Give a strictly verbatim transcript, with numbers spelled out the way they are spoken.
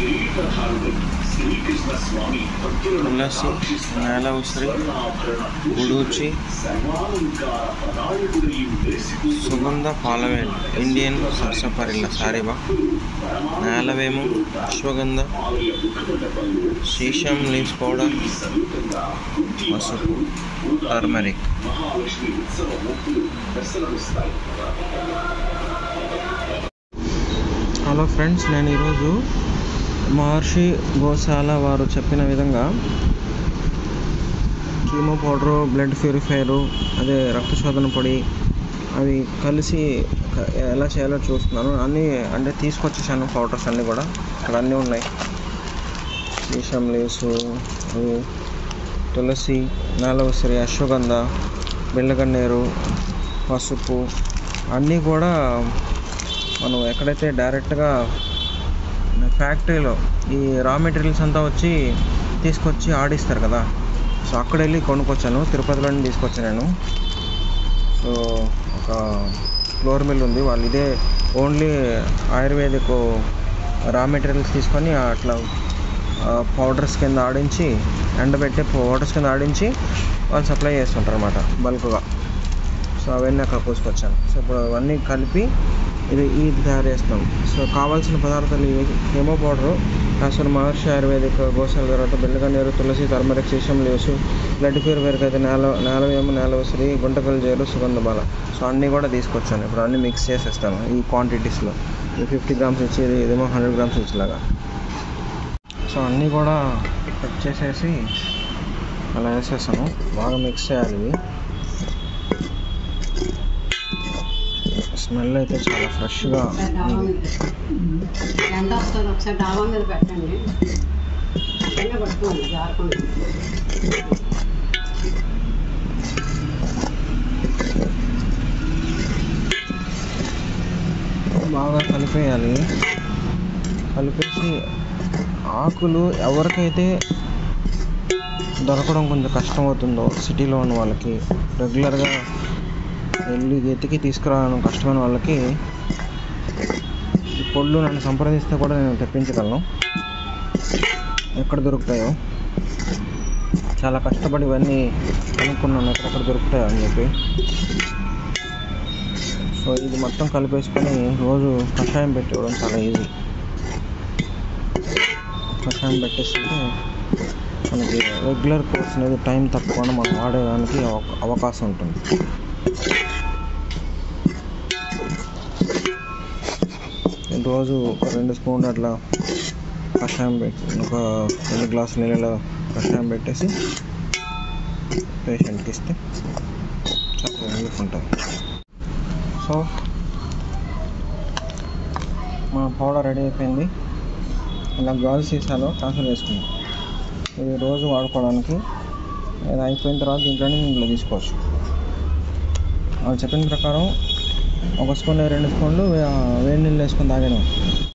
తులసి, నేల ఉసిరి, గుడూచి, సుగంధ పాలవేలు, ఇండియన్ సరసపరిల్ల సారీబా, నేలవేము, అశ్వగంధ, సీషం లీవ్స్ పౌడర్, పసుపు, టర్మరిక్. హలో ఫ్రెండ్స్, నేను ఈరోజు మహర్షి గోశాల వారు చెప్పిన విధంగా కీమో పౌడరు, బ్లడ్ ప్యూరిఫైయరు, అదే రక్తశోధన పొడి అవి కలిసి ఎలా చేయాలో చూస్తున్నాను. అన్నీ అంటే తీసుకొచ్చేసాను పౌడర్స్ అన్నీ కూడా. ఇక్కడ అన్నీ ఉన్నాయి. సీషం లీవ్స్, అవి తులసి, నేల ఉసిరి, అశ్వగంధ, బిళ్ళగన్నేరు, పసుపు అన్నీ కూడా మనం ఎక్కడైతే డైరెక్ట్గా ఫ్యాక్టరీలో ఈ రా మెటీరియల్స్ అంతా వచ్చి తీసుకొచ్చి ఆడిస్తారు కదా, సో అక్కడ వెళ్ళి కొనుక్కొచ్చాను. తిరుపతిలోనే తీసుకొచ్చాను నేను. సో ఒక ఫ్లోర్ మిల్ ఉంది, వాళ్ళు ఇదే ఓన్లీ ఆయుర్వేదిక్ రా మెటీరియల్స్ తీసుకొని అట్లా పౌడర్స్ కింద ఆడించి, ఎండబెట్టే పౌడర్స్ కింద ఆడించి వాళ్ళు సప్లై చేస్తుంటారు అన్నమాట బల్క్గా. సో అవన్నీ అక్కడ కోసుకొచ్చాను. సో ఇప్పుడు అవన్నీ కలిపి ఇది ఇది తయారు చేస్తాం. సో కావాల్సిన పదార్థాలు ఇవి: హేమో పౌడరు, కాసిన మహర్షి ఆయుర్వేదిక్ గోశాల, తర్వాత బిళ్ళగన్నేరు, తులసి, టర్మరిక్, సీషం లీవ్స్, బ్లడ్ ప్యూరిఫైయర్కి అయితే నేల నేలవేము, నేల ఉసిరి, గుంటకల్ జేరు, సుగంధ బాల. సో అన్నీ కూడా తీసుకొచ్చాను. ఇప్పుడు అన్నీ మిక్స్ చేసేస్తాను ఈ క్వాంటిటీస్లో. ఇది ఫిఫ్టీ గ్రామ్స్ ఇచ్చి, ఇదేమో హండ్రెడ్ గ్రామ్స్ ఇచ్చేలాగా. సో అన్నీ కూడా కట్ చేసేసి అలా వేసేసాను. బాగా మిక్స్ చేయాలి. ఇవి స్మెల్ అయితే చాలా ఫ్రెష్గా బాగా కలిపేయాలి. కలిపేసి ఆకులు ఎవరికైతే దొరకడం కొంచెం కష్టం అవుతుందో, సిటీలో ఉన్న వాళ్ళకి, రెగ్యులర్గా వెళ్ళి ఎతికి తీసుకురావడం కష్టమైన వాళ్ళకి ఈ పొళ్ళు నన్ను సంప్రదిస్తే కూడా నేను తెప్పించగలను. ఎక్కడ దొరుకుతాయో చాలా కష్టపడి ఇవన్నీ కనుక్కున్నాను, ఎక్కడెక్కడ దొరుకుతాయో అని చెప్పి. సో ఇది మొత్తం కలిపేసుకొని రోజు కషాయం పెట్టి ఇవ్వడం చాలా ఈజీ. కషాయం పెట్టేస్తుంటే మనకి రెగ్యులర్ కోర్స్ అనేది టైం తప్పకుండా మనం వాడేదానికి అవకాశం ఉంటుంది. రోజు ఒక రెండు స్పూన్లు అట్లా కషాయం పెట్టి, ఒక రెండు గ్లాసుల నీళ్ళలో కషాయం పెట్టేసి పేషెంట్కి ఇస్తే చాలా రిలీఫ్ ఉంటుంది. సో మన పౌడర్ రెడీ అయిపోయింది. ఇలా గాజు సీసాలో ట్రాన్స్ఫర్ చేసుకుందాం. ఇది రోజు వాడుకోవడానికి. ఇది అయిపోయిన తర్వాత దీంట్లోనే ఇంట్లో తీసుకోవచ్చు. వాళ్ళు చెప్పిన ప్రకారం ఒక స్పూన్ రెండు స్పూన్లు వేడి నీళ్ళు వేసుకొని తాగడం.